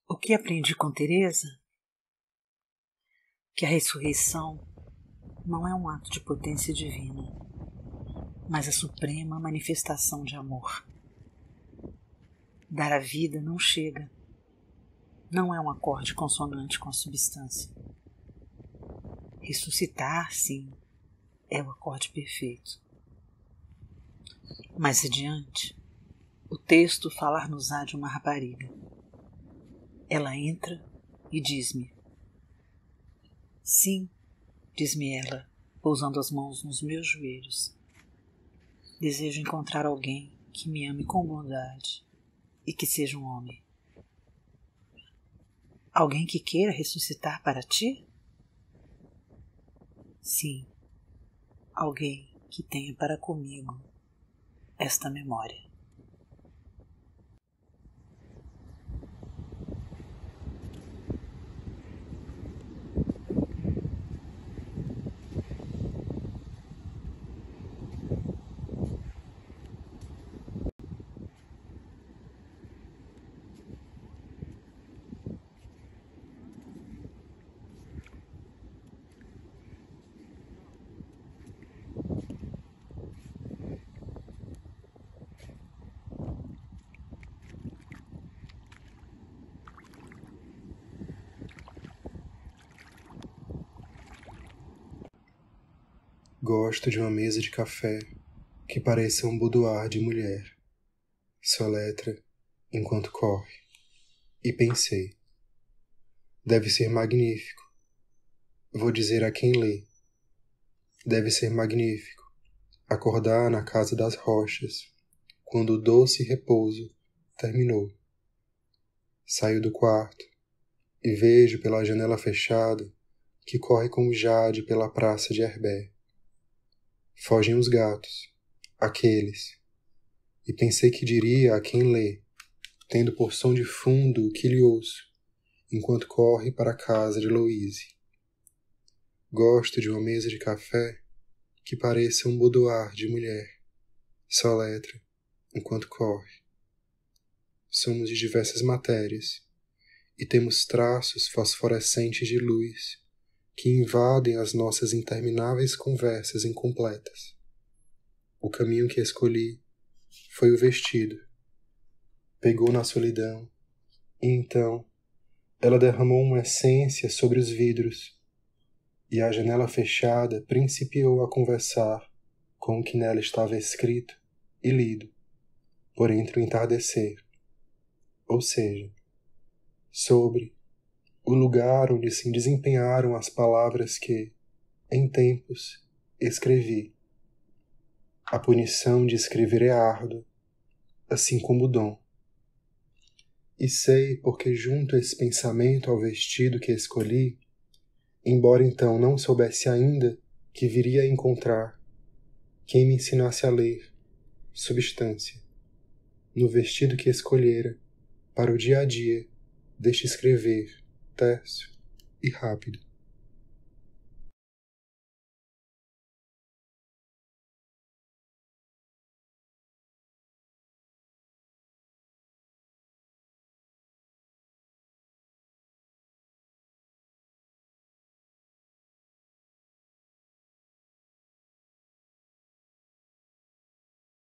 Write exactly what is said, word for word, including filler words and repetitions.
O que aprendi com Teresa? Que a ressurreição não é um ato de potência divina, mas a suprema manifestação de amor. Dar a vida não chega, não é um acorde consonante com a substância. Ressuscitar, sim, é o acorde perfeito. Mais adiante, o texto falar-nos-á de uma rapariga. Ela entra e diz-me: sim, diz-me ela, pousando as mãos nos meus joelhos. Desejo encontrar alguém que me ame com bondade e que seja um homem. Alguém que queira ressuscitar para ti? Sim, alguém que tenha para comigo esta memória. Gosto de uma mesa de café que pareça um boudoir de mulher. Soletra enquanto corre. E pensei: deve ser magnífico. Vou dizer a quem lê. Deve ser magnífico acordar na casa das rochas, quando o doce repouso terminou. Saio do quarto e vejo pela janela fechada que corre com o jade pela praça de Herbé. Fogem os gatos, aqueles, e pensei que diria a quem lê, tendo por som de fundo o que lhe ouço, enquanto corre para a casa de Louise. Gosto de uma mesa de café que pareça um boudoir de mulher. Soletra enquanto corre. Somos de diversas matérias e temos traços fosforescentes de luz que invadem as nossas intermináveis conversas incompletas. O caminho que escolhi foi o vestido. Pegou na solidão e então ela derramou uma essência sobre os vidros e a janela fechada principiou a conversar com o que nela estava escrito e lido por entre o entardecer, ou seja, sobre o lugar onde se desempenharam as palavras que, em tempos, escrevi. A punição de escrever é árdua, assim como o dom. E sei porque junto esse pensamento ao vestido que escolhi, embora então não soubesse ainda que viria a encontrar quem me ensinasse a ler, substância, no vestido que escolhera para o dia a dia deste escrever terso e rápido.